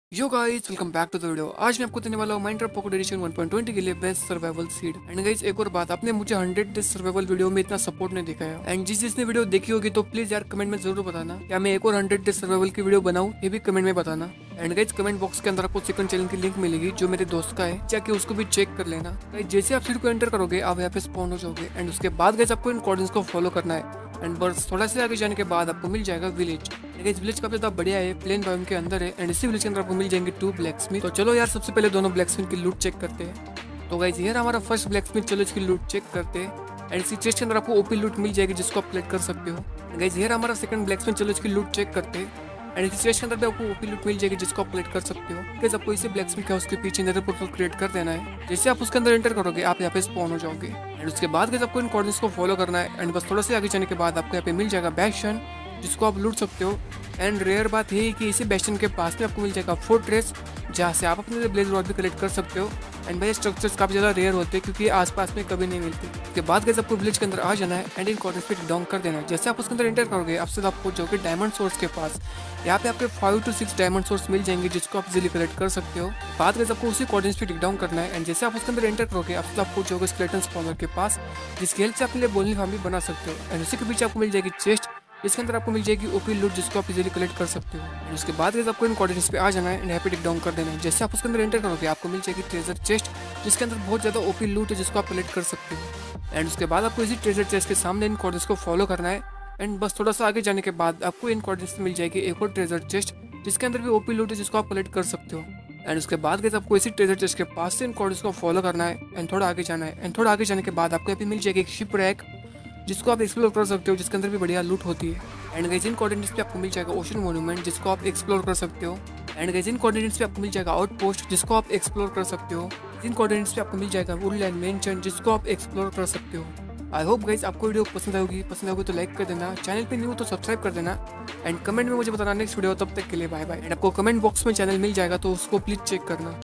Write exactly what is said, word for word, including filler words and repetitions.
Yo guys, welcome back to the video. आज मैं आपको देने वाला हूँ Minecraft pocket edition one point twenty के लिए best survival seed. And guys, एक और बात, आपने मुझे हंड्रेड डेज सर्वाइवल वीडियो में इतना सपोर्ट नहीं दिखाया। एंड जिस जिसने वीडियो देखी होगी तो प्लीज यार कमेंट में जरूर बताना, या मैं एक और हंड्रेड डेज सर्वाइवल की वीडियो बनाऊँ, ये भी कमेंट में बताना। एंड गाइस, कमेंट बॉक्स के अंदर आपको सेकंड चैनल की लिंक मिलेगी जो मेरे दोस्त का है, जाके उसको भी चेक कर लेना। गाइस, जैसे आप सीड को एंटर करोगे आप यहाँ पे स्पॉन हो जाओगे। एंड उसके बाद गाइस आपको इन कोऑर्डिनेट्स को फॉलो करना है। एंड बस थोड़ा सा आगे जाने के बाद आपको मिल जाएगा विलेज। इस विलेज काफी ज्यादा बढ़िया है, प्लेन बायोम के अंदर है। एंड इसी विलेज के अंदर आपको मिल जाएंगे टू ब्लैक स्मिथ। तो चलो यार, सबसे पहले दोनों ब्लैक स्मिथ की लूट चेक करते हैं। तो गाइस, ये हमारा फर्स्ट ब्लैक स्मिथ, चलो इसकी लूट चेक करते हैं। एंड इसी चेस्ट के अंदर आपको ओपी लूट मिल जाएगी जिसको आप प्लेट कर सकते हो। गाइस, ये हमारा सेकंड ब्लैक स्मिथ, चलो इसकी लूट चेक करते हैं। एंड इसी चेस्ट के अंदर भी आपको ओपी लूट मिल जाएगी जिसको आप प्लेट कर सकते हो। गाइस, आपको इसी ब्लैक स्मिथ हाउस के पीछे नेदर पोर्टल क्रिएट कर देना है। जैसे आप उसके अंदर एंटर करोगे आप यहाँ पे स्पॉन हो जाओगे। एंड उसके बाद गाइस आपको इन कोऑर्डिनेट्स को फॉलो करना है। एंड बस थोड़ा से आगे जाने के बाद आपको यहाँ पे मिल जाएगा बैशन जिसको आप लूट सकते हो। एंड रेयर बात ये है कि इसी बेस्टन के पास में आपको मिल जाएगा फोर्ट्रेस, जहाँ से आप अपने ब्लेज रॉड भी कलेक्ट कर सकते हो। एंड भाई स्ट्रक्चर्स काफी ज्यादा रेयर होते हैं क्योंकि आसपास में कभी नहीं मिलते। उसके बाद गाइस आपको विलेज के अंदर आ जाना है एंड इन कोऑर्डिनेट्स पे डाउन कर देना है। जैसे आप उसके अंदर एंटर करोगे आप सीधा आप पहुंच जाओगे डायमंड सोर्स के पास। यहाँ पे आपके five two six diamond source मिल जाएंगे जिसको आप इजीली कलेक्ट कर सकते हो। बाद गाइस आपको उसी कोऑर्डिनेट्स पे टिक डाउन करना है। एंड जैसे आप उसके अंदर एंटर करोगे आप सीधा पहुंच जाओगे स्केलेटन स्पॉनर के पास, जिसकी हेल्प से अपने लिए बोलनी फार्म भी बना सकते हो। एंड उसी के पीछे आपको मिल जाएगी चेस्ट, इसके अंदर आपको मिल जाएगी ओपी लूट जिसको आप इजीली कलेक्ट कर सकते हो। एंड उसके बाद गाइस आपको इन कोऑर्डिनेट्स पे आ जाना है एंड यहाँ पे टिक डाउन कर देना है। जैसे आप उसके अंदर एंटर करोगे आपको मिल जाएगी ट्रेजर चेस्ट, जिसके अंदर बहुत ज्यादा ओपी लूट है जिसको आप कलेक्ट कर सकते हो। एंड उसके बाद आपको इसी ट्रेजर चेस्ट के सामने इन कोऑर्डिनेट्स को फॉलो करना है। एंड बस थोड़ा सा आगे जाने के बाद आपको इन कोऑर्डिनेट्स मिल जाएगी एक और ट्रेजर चेस्ट, जिसके अंदर भी ओपी लूट है जिसको आप कलेक्ट कर सकते हो। एंड उसके बाद गाइस आपको इसी ट्रेजर चेस्ट के पास से इन कोऑर्डिनेट्स को फॉलो करना है एंड थोड़ा आगे जाना है। एंड थोड़ा आगे जाने के बाद आपको यहाँ पे मिल जाएगी एक शिप रैक जिसको आप एक्सप्लोर कर सकते हो, जिसके अंदर भी बढ़िया लूट होती है। एंड गाइस, इन कोऑर्डिनेट्स पे आपको मिल जाएगा ओशन मॉन्यूमेंट जिसको आप एक्सप्लोर कर सकते हो। एंड गाइस, इन कोऑर्डिनेट्स पे आपको मिल जाएगा आउटपोस्ट जिसको आप एक्सप्लोर कर सकते हो। इन कोऑर्डिनेट्स पे आपको मिल जाएगा वुडलैंड मेंशन जिसको आप एक्सप्लोर कर सकते हो। आई होप गाइस आपको वीडियो पसंद आएगी पसंद आएगी तो लाइक कर देना, चैनल पे न्यू तो सब्सक्राइब कर देना। एंड कमेंट में मुझे बताना नेक्स्ट वीडियो। तब तक के लिए बाय बाय। एंड आपको कमेंट बॉक्स में चैनल मिल जाएगा तो उसको प्लीज चेक करना।